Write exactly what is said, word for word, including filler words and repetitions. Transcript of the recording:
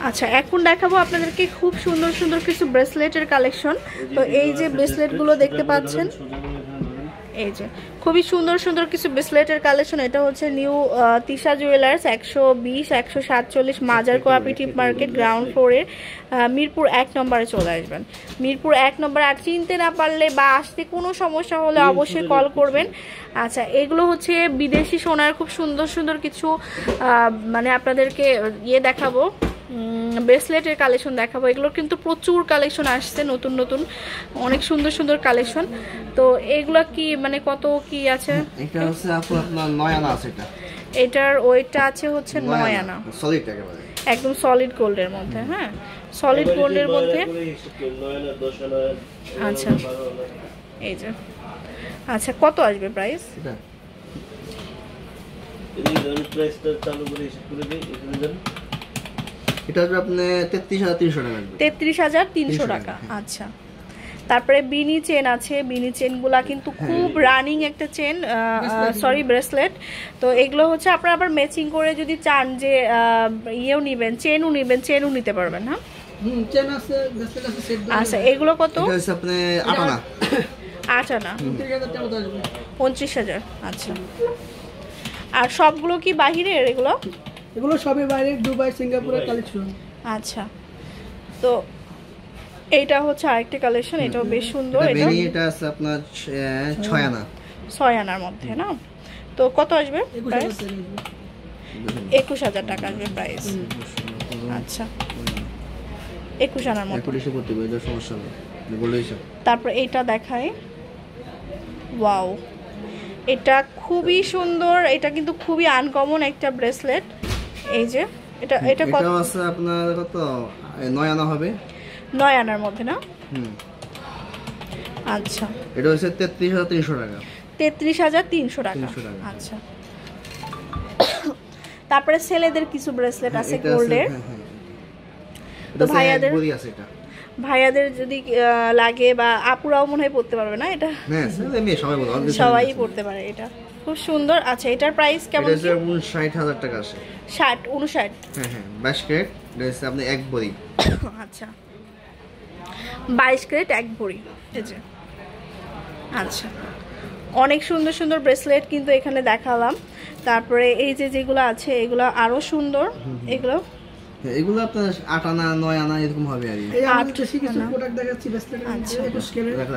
আচ্ছা এখন দেখাবো আপনাদেরকে খুব সুন্দর সুন্দর কিছু ব্রেসলেটের কালেকশন। তো এই যে ব্রেসলেটগুলো দেখতে পাচ্ছেন, এই যে খুবই সুন্দর সুন্দর কিছু ব্রেসলেটের কালেকশন। এটা হচ্ছে নিউ তিশা জুয়েলার্স, একশো বিশ একশো সাতচল্লিশ মাজার কোঅপারেটিভ মার্কেট, গ্রাউন্ড ফ্লোরে, মিরপুর এক নম্বরে চলে আসবেন। মিরপুর এক নম্বর। আর চিনতে না পারলে বা আসতে কোনো সমস্যা হলে অবশ্যই কল করবেন। আচ্ছা এগুলো হচ্ছে বিদেশি সোনার খুব সুন্দর সুন্দর কিছু মানে আপনাদেরকে ইয়ে দেখাবো, ব্রেসলেটের কালেকশন দেখাবো। এগুলোর কিন্তু প্রচুর কালেকশন আসছে, নতুন নতুন অনেক সুন্দর সুন্দর কালেকশন। তো এগুলো কি মানে কত কি আছে? এটা হচ্ছে আপু আপনার নয় আনা আছে। এটা এটার ওয়েটটা আছে হচ্ছে নয় আনা, সলিড একেবারে একদম সলিড গোল্ডের মধ্যে। হ্যাঁ সলিড গোল্ডের মধ্যে। আচ্ছা এই যে আচ্ছা কত আসবে প্রাইস? এটা এটা আসবে আপনি তেত্রিশ হাজার তিনশো টাকা আসবে। তেত্রিশ হাজার তিনশো টাকা। আচ্ছা তারপরে বিনি চেন আছে, বিনি চেনগুলা কিন্তু খুব রানিং একটা চেন, সরি ব্রেসলেট। তো এগুলো হচ্ছে আপনারা আবার ম্যাচিং করে যদি চান যে ইয়েও নেবেন, চেনও নেবেন, চেনও নিতে পারবেন। হ্যাঁ হুম চেন আছে, ব্রেসলেট আছে, সেট দাও। আচ্ছা এগুলো কত? এটা হচ্ছে আপনি আট আনা। আট আনা ত্রিশ হাজার টাকা মতো আসবে। পঁচিশ হাজার। আচ্ছা আর সবগুলো কি বাহিরের এগুলো? এগুলো সবই বাইরে, দুবাই সিঙ্গাপুরের কালেকশন। আচ্ছা তো এইটা হচ্ছে আরেকটা কালেকশন, এটাও বেশ সুন্দর। এটা বেনি, এটা আছে আপনার ছয় আনা, ছয় আনার মধ্যে না। তো কত আসবে প্রাইস? একুশ হাজার টাকা আসবে প্রাইস। আচ্ছা একুশ আনার মধ্যে। সমস্যা নেই। তারপর এইটা দেখাই, ওয়াও এটা খুবই সুন্দর। এটা কিন্তু খুবই আনকমন একটা ব্রেসলেট। এই যে এটা এটা কত আছে আপনার? কত নয় আনা হবে, নয় আনার মধ্যে না? হুম আচ্ছা এটা হচ্ছে তেত্রিশ হাজার তিনশো টাকা। তেত্রিশ হাজার তিনশো টাকা। আচ্ছা তারপরে ছেলেদের কিছু ব্রেসলেট আছে গোল্ডের। তো ভাইয়াদের ভাইয়াদের যদি লাগে বা আপুরাও মনে হয় পড়তে পারবে না এটা? হ্যাঁ সবাই বলে, সবাই পড়তে পারে। এটা খুব সুন্দর। আচ্ছা এটার প্রাইস কেমন? এটা উনষাট হাজার টাকা আছে। ষাট উনষাট? হ্যাঁ হ্যাঁ বাইশ ক্যারেট, এটা হচ্ছে আপনি এক ভরি। আচ্ছা বাইশ ক্যারেট এক ভরি। এই যে আচ্ছা অনেক সুন্দর সুন্দর ব্রেসলেট কিন্তু এখানে দেখালাম। তারপরে এই যে যেগুলো আছে এগুলো আরো সুন্দর। এগুলো এগুলো আপনার আট আনা নয় আনা এরকম হবে আর কি। এই আমি কিছু কিছু প্রোডাক্ট দেখাচ্ছি ব্রেসলেটের মধ্যে একুশ ক্যারেট।